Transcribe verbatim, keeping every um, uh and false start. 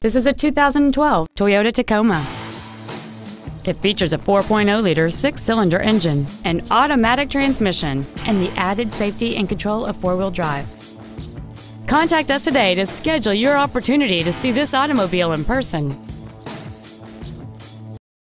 This is a two thousand twelve Toyota Tacoma. It features a four point oh liter six-cylinder engine, an automatic transmission, and the added safety and control of four-wheel drive. Contact us today to schedule your opportunity to see this automobile in person.